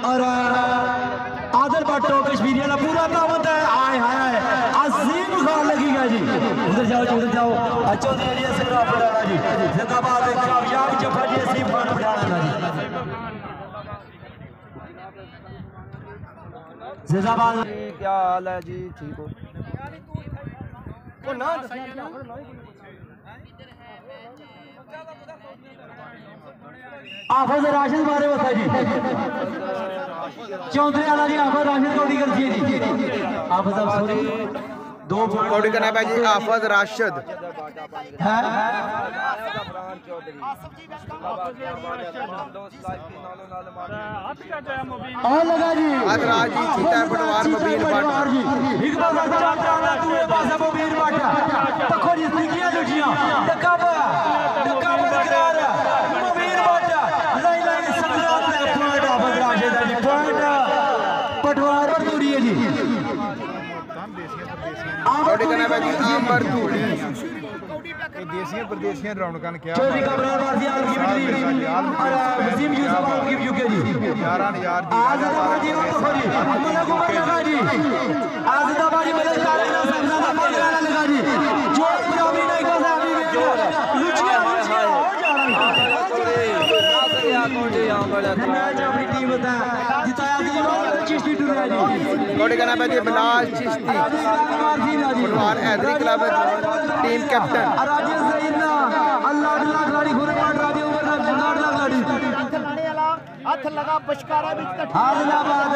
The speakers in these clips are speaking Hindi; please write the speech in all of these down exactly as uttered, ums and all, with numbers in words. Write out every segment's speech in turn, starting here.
और आदर भट्टो कश्मीरी वाला पूरा दावत है। आए हाय अजीम खान लगेगा जी। उधर जाओ उधर जाओ। चौधरी अली असगर पठाना जी जिंदाबाद। कामयाब जफा जी अजीम खान पठाना जी जिंदाबाद। क्या हाल है जी? ठीक हो? आफत राशिद बारे बता जी। चौधरी आला जी आफत राशिद कौड़ी कर जी। आफत साहब सॉरी दो कौड़ी करना भाई जी। आफत राशिद है और लगा जी अदराज जी चीता पटवार मुबीन पटवार जी एक बार चाचा आला दूसरे पासे मुबीन बाटा तखो जी निकिया लुटियां टकब टकब करार मुबीन बाटा लाई लाई संग्राम ने पॉइंट आफत राशिद जी पॉइंट पटवार पर दूरी है जी। कौड़ी करना भाई जी। आंबर धूड़ी देसियां परदेसियां रौनकां क्या चौधरी कमरान वासी आपकी बिजली और वसीम यूसुफ आपकी यूके जी यारां यार आज़ादाबाद जी और तखरी मलक उमर लगा जी। आज़ादाबाद जी मलक कालेना सबना मलक लगा जी। जो ब्राह्मणी नहीं का साहब लुचिया लुचिया हो जाना मैच अपनी टीम बता जिताया जी चिश्ती टूरा जी। कौड़ी करना भाई जी। बिलाल चिश्ती पटवार Haidari club team captain. Rajesh सईदना अल्लाह अल्लाह खिलाड़ी गुरबान राजे ऊपर ना लाड खिलाड़ी हाथ लगा बचकारा बीच का आदिलाबाद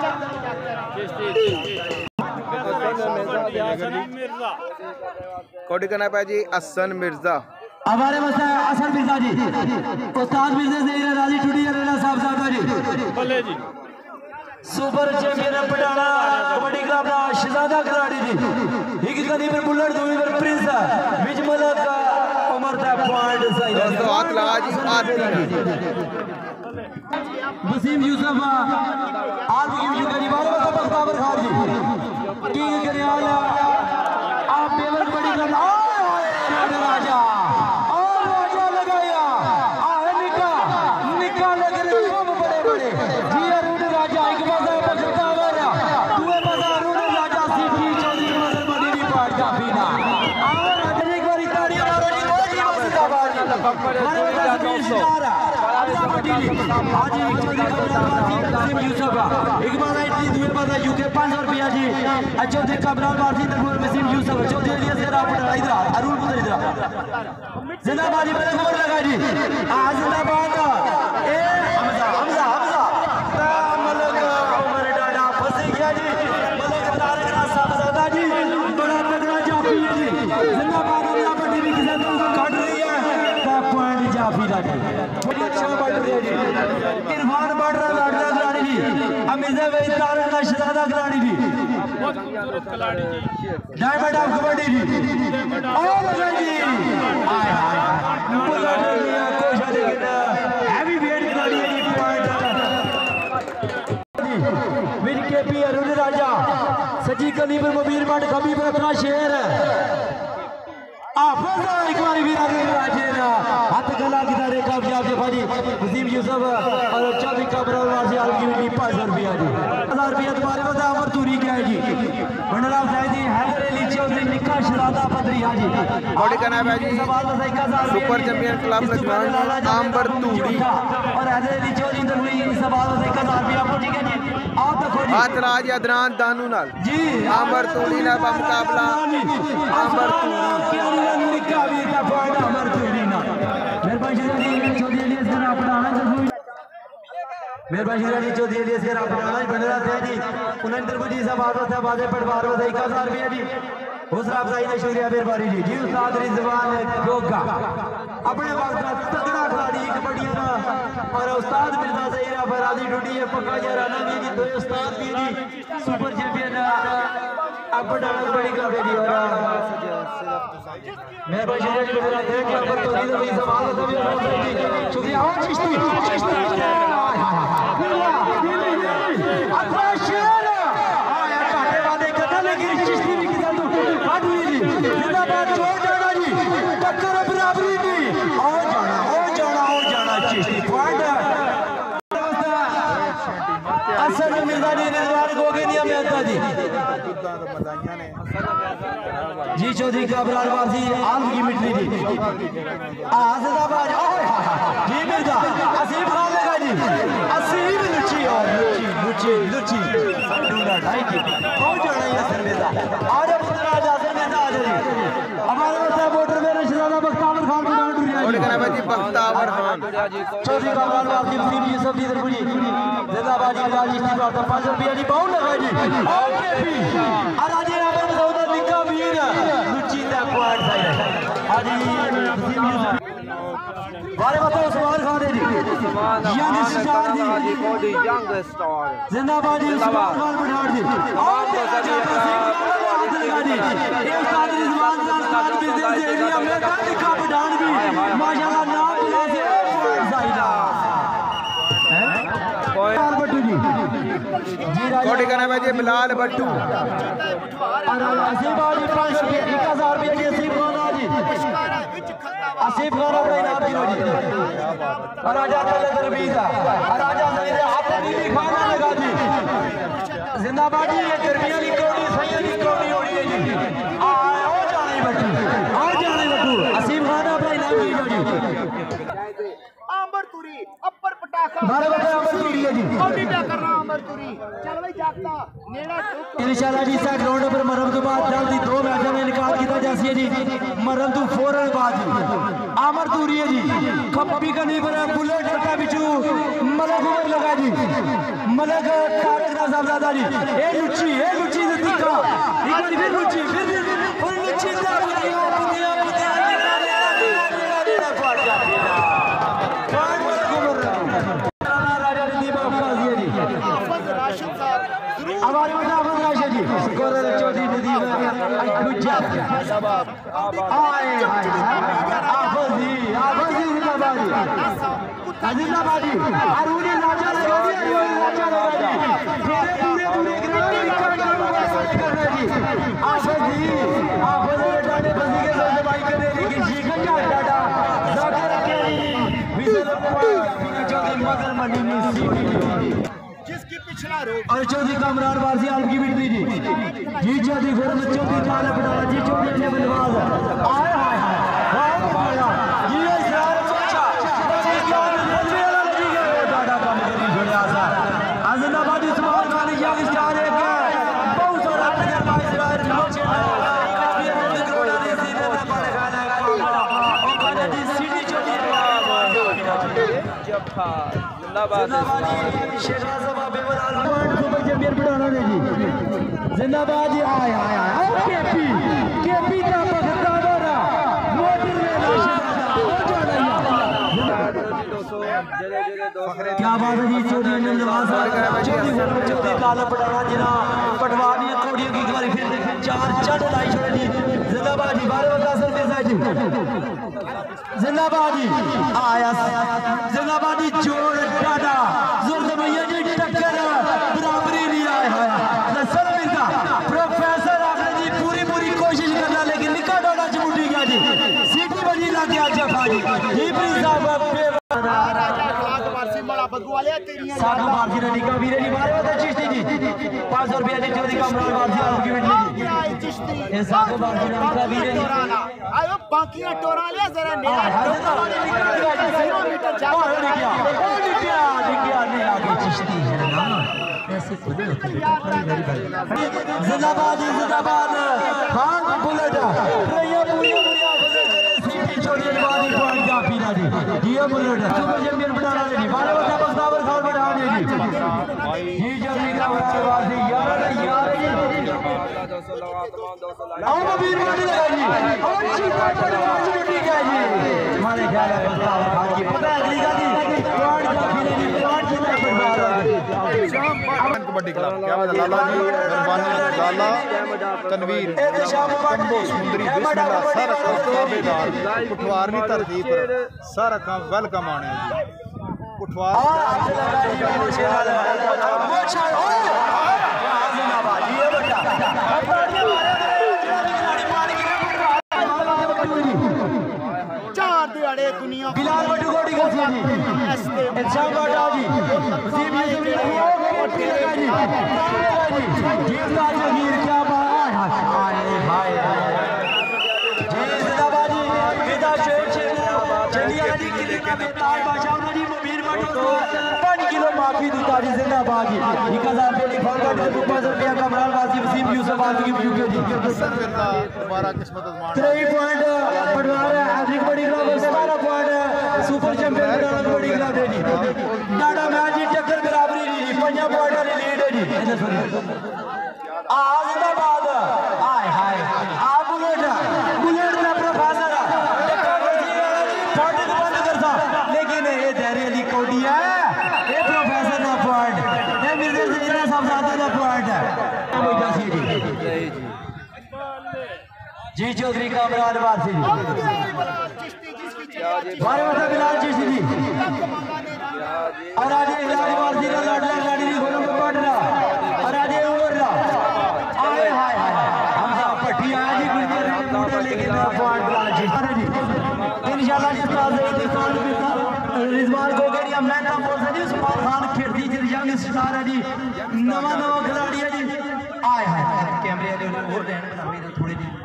कौड़ी करना भाई जी। हसन मिर्जा हमारे मसा असन मिर्जा जी उस्ताद मिर्जा सईद राजी टूटी अरेना साहब साहब जी भले जी सुपर चैंपियन पटाना कबड्डी क्लब का शहजादा खिलाड़ी जी। एक गदी पर बुलेट दूरी पर प्रिंस बीच मलक उमर दा पॉइंट सही दोस्तों हाथ लगा जी। आदि वसीम यूसुफ आप की जुगरी वाले बख्तावर खान जी किंग करियाल आप बेवर कबड्डी क्लब राजा और राजा लगाया आहे निका निका लग रहे सब बड़े बड़े जी अरुण राजा एक बार बख्तावर दुए बार अरुण राजा सीधी चौधरी मदन बड़ी भी पार काफी ना और राजा एक बार ताड़ी मारो जी वो जी जिंदाबाद जी हमारे बता दो सौ आज एक चौधरी वसीम यूसुफ एक बार आई दुए बार यूके पाँच सौ रुपया जी। चौधरी कमरान वासी तरफ वसीम यूसुफ चौधरी अली से आप इधर अरुण पुत्र इधर जिंदाबाद जी मलक उमर लगा जी। आज जिंदाबाद ए हमजा हमजा हमजा मलक उमर डाडा फंस गया जी। मलक तारक राज साहबजादा जी बड़ा तगड़ा जाफी है जी। जिंदाबाद अल्लाह बड़ी भी किसी को काट रही है पॉइंट जाफी दा जी बड़ी अच्छा बढ़ रही है जी। इरफान बढ़ रहा लाडला खिलाड़ी जी अमीज़ा वे तारक राज शहजादा खिलाड़ी जी डायमंड ऑफ कबड्डी जी और लगा जी हाय हाय बुलेट लिया कोशिश लेकिन हैवी वेट खिलाड़ी है जी। पॉइंट विन के पी अरुण राजा सजी कली पर मुबीर मठ कभी पर अपना शेर आफत एक बार भी अरुण राजे ना हाथ गला की तरह कामयाब जफा जी। वसीम यूसुफ और चौधरी कमरान वासी आपकी भी पाँच सौ रुपया जी। हजार रुपया तुम्हारे बता अमर तूरी क्या है जी। मंडला साहब जी हैदर अली चौधरी निका शरादा पदरिया जी कौड़ी करना भाई जी। सुपर चैंपियन क्लब लखनऊ आंबर धूड़ी और हैदर अली चौधरी तनवी सवाल से एक हजार रुपया आपको ठीक है जी। आप देखो जी हाथ राज अदरान दानू नाल जी आंबर धूड़ी ना मुकाबला आंबर धूड़ी निका भी का पॉइंट आंबर धूड़ी ना मेहरबानी चौधरी अली असगर आप पढ़ाना जरूर मेहरबानी चौधरी अली असगर आप पढ़ाना बंदरा थे जी उन्होंने तरफ जी साहब आदत है बाजे पटवार में एक हजार रुपया जी। हौसला अफजाई ने शुक्रिया मेहरबानी जी जी उस्ताद रिजवान गोगा अपने वक्त का तगड़ा खिलाड़ी कबड्डी का और उस्ताद मिर्जा सईद फराजी टूटी है पक्का याराना भी जी दो उस्ताद भी जी सुपर चैंपियन अब डाला बड़ी कबड्डी जी और मैं बशीर जी मेरा देख के ऊपर तो जी वही सवाल होता भी शुक्रिया और चिश्ती चिश्ती अल्लाह शेर आया काटे वादे करना लेकिन चिश्ती भी किधर तो काट हुई जी। जिंदाबाद छोड़ जाना जी टक्कर बराबरी नहीं और जाना और जाना और जाना चिश्ती पॉइंट असल मिर्जा जी रिजवान गोगे नहीं मेहता जी जी चौधरी काबराल वासी आलम की मिट्टी जी आज़ाबाद जी मिर्जा असीम खान लगा जी असीम लुची और लुची लुची डूडा ढाई की कौन जाना है असल मिर्जा आज पुत्र आज असल मिर्जा आज जी हमारे बच्चा वोटर में रिश्तेदार बख्तावर खान को डांट रही है और कहना भाई बख्तावर खान चौधरी काबराल वासी नसीब यूसुफ जी दरपुरी जिंदाबाद जी आज इस्तीफा तो पाँच रुपया जी बाउंड लगा जी ओके भी आज आज यहाँ पर सौदा लिखा वीर लुची तक पॉइंट साइड आज नसीब यूसुफ बारे बताओ उस्मान खान जी यंग स्टार जी यंग स्टार जिंदाबाद जी उस्मान खान पठान जी और जी ये उस्ताद रिजवान खान खान बिजनेस एरिया में का लिखा पठान भी माशाल्लाह नाम बुला से जायदा हैं बिलाल भट्टू जी जी कोटी कहना भाई बिलाल भट्टू असीम जी पाँच सौ एक हजार रुपये जी असीम खान जी आसिफ खान अपना इनाम दियो जी और राजा तलकर बीजा और राजा सईद हाथ भी खाना लगा जी जिंदाबाद जी ये गर्मियां की कौड़ी सही की कौड़ी हो रही है जी आ हो जाने बटू आ जाने बटू आसिफ खान अपना इनाम दियो जी आंबर तुरी अपर पटाखा बारह बजे आंबर तुरी है जी कौड़ी क्या करना आंबर तुरी चल भाई जागता नेड़ा टुक इंशाल्लाह जी सा ग्राउंड पर मरम तो बाद जल्दी दो मैचों में निकाल किया जैसी है जी मरम तो फौरन बाद आमर दूरी है जी खप्पी का नहीं बना बुलेट का बिचू मलक उमर लगा जी मलक तारक ना साहबजादा जी ए लुच्ची ए लुच्ची से दिखा एक बार फिर लुच्ची फिर और लुच्ची दा पुतिया पुतिया पुतिया निकाले निकाले फाड़ जाती ना फाड़ मलक उमर राजा दीप अफाजी जी हाफिज राशिद साहब हमारे बेटा हाफिज राशिद जी कोरल चौधरी नदीम लुच्चा शबाब आए हाय हाफिज जी हाफिज जी जिंदाबाद जी जिंदाबाद जी अरुणी राजा लगा जी अरुणी राजा लगा जी पूरे पूरे पूरे ग्राउंड में कर रहे जी हाफिज जी हाफिज बेटा ने बसी के साथ भाई करने की जीवन का डाटा जाकर के विजय चौधरी मदर मंडी में जिसकी पिछला रोग और चौधरी कामरान वारसी आलम की बिटली जी जी चौधरी गुरम चौधरी काला पटाला जी चौधरी ने बलवाज आए हाय हाय वाह माया जी इस्रार अच्छा जी जान रेलवे वाला लगी गया डाटा काम करी छोड़या सा आजनाबाद उस्मान खान यंग स्टार एक बहुत सारा नगर का इस्रार नोचे काफी बंद करोड़ा ने सीधे ना पड़ खाना का और खाना जी सिटी चौधरी जफा जिंदाबाद शेखाजमा बेवलाल पॉइंट सुपर चैंपियन बढ़ाना ने जी जिंदाबाद जी आए आए आए केपी केपी का बख्तावर मोटर में हो जाना क्या बात है जी चौधरी ने नवाज चौधरी चौधरी काला पढ़ाना जिना पटवानी कोड़ियों की बारी फिर चार चढ़ लाई छोड़ दी जिंदाबाद जी बारह बता सर में जी जिंदाबाद जी आया जिंदाबाद जी जोड़ डाटा जुर्द भैया जी टक्कर बराबरी नहीं आया है नसल मिलता प्रोफेसर आखिर जी पूरी पूरी कोशिश करना लेकिन निका डाटा चमुटी गया जी सीटी बजी लग गया जफा जी जी प्लीज साहब राजा अखलाक वारसी बड़ा बदवाले तेरी सादा मार्जी ने निका वीरे जी बारे बता चिश्ती जी पाँच सौ रुपया जी चौधरी कामरान वारसी आलम की बिटली जी क्या है चिश्ती ये सादा मार्जी ने निका वीरे जी आयो बाकियां टोरा ले जरा नेड़ा किलोमीटर जाओ जिंदाबाद जिंदाबाद खान बुलेट रैया पूरी दुनिया सीटी छोड़ी बादी पॉइंट का पीना जी ये बुलेट सुपर चैंपियन बनाना जी बारह बता बख्तावर खान बढ़ा दे जी जी जल्दी का वासी यार यार आओ वीर मंडी लगा जी और चीता पर पांच मिनट गया जी हमारे ख्याल है बख्तावर खान की पता है अगली गाड़ी पॉइंट का पीना जी पॉइंट चीता पर मार कबड्डी क्लब क्या बात है लाला जी मेहरबानी लाला तनवीर कंबो सुंदरी बिस्मिल्लाह सारा काम ताबेदार पुठवारनी धरती पर सारा काम वेलकम आने जी पुठवार चार दिहाड़े दुनिया बिलाल भट्टू कोटी का जी इरशाद बाटा जी वसीम यूसुफ जीता जगीर क्या बात आए भाई जी जिंदाबाद जी पिता शेर शेर चलिए जी किले का बेताज बादशाह ने जी मुबीर बाटो पाँच किलो माफी दिता जी जिंदाबाद जी एक हजार पे लिखा का ऊपर रुपया कमरान वासी वसीम यूसुफ आदि की यूके जी सर फिरदा दोबारा किस्मत आजमान तीन पॉइंट पटवार हैट्रिक बड़ी क्लब सतारह पॉइंट सुपर चैंपियन बनाना बड़ी क्लब है जी डाडा मैच जी टक्कर बराबरी जी पंजा पॉइंट वाली लीड है जी आ जिंदाबाद हाय हाय आ बुलेट बुलेट का प्रोफेसर फाटक बंद करता लेकिन ये धैर्य अली कोडी है ये प्रोफेसर का पॉइंट ये मिर्जा सजीदा साहब सादा का पॉइंट है जी चौधरी कामरान वासी बारह वर्ष बिलाल चिश्ती जी और आज इलाज वासी का लाडला लाडी जी घोड़ों पे पड़ रहा और आज उमर रहा आए हाय हाय हम सब पट्टी आया जी गुजर मोटर लेके ना पॉइंट बिलाल चिश्ती जी इंशाल्लाह जी उस्ताद इंसान के रिजवान को गया मैं ना बोल सकती उस्मान खान खिड़की जी यंग स्टार है जी नवा नवा खिलाड़ी है जी आए हाय कैमरे वाले और रहन बनावे थोड़ी जी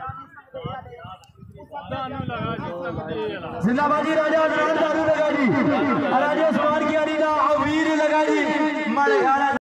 जिंदाबाद जी राजा दारू लगा जी राजा उस्मान की अली ना वीर लगा जी मारे